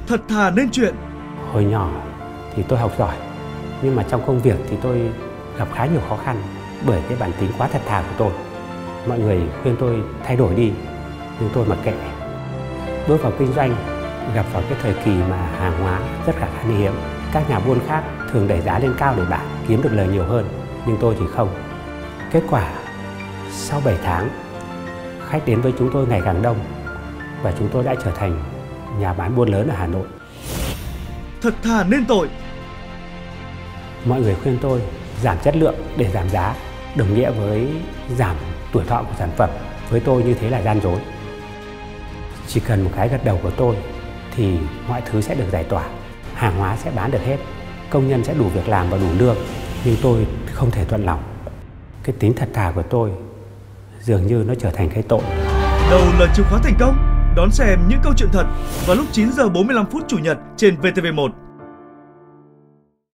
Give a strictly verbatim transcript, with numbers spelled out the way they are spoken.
Thật thà nên chuyện. Hồi nhỏ thì tôi học giỏi, nhưng mà trong công việc thì tôi gặp khá nhiều khó khăn bởi cái bản tính quá thật thà của tôi. Mọi người khuyên tôi thay đổi đi, nhưng tôi mặc kệ. Bước vào kinh doanh, gặp vào cái thời kỳ mà hàng hóa rất là khan hiếm. Các nhà buôn khác thường đẩy giá lên cao để bán, kiếm được lời nhiều hơn, nhưng tôi thì không. Kết quả, sau bảy tháng, khách đến với chúng tôi ngày càng đông và chúng tôi đã trở thành nhà bán buôn lớn ở Hà Nội. Thật thà nên tội. Mọi người khuyên tôi giảm chất lượng để giảm giá, đồng nghĩa với giảm tuổi thọ của sản phẩm. Với tôi như thế là gian dối. Chỉ cần một cái gật đầu của tôi thì mọi thứ sẽ được giải tỏa, hàng hóa sẽ bán được hết, công nhân sẽ đủ việc làm và đủ lương. Nhưng tôi không thể thuận lòng. Cái tính thật thà của tôi dường như nó trở thành cái tội. Đâu là chìa khóa thành công? Đón xem những câu chuyện thật vào lúc chín giờ bốn mươi lăm phút Chủ nhật trên vê tê vê một.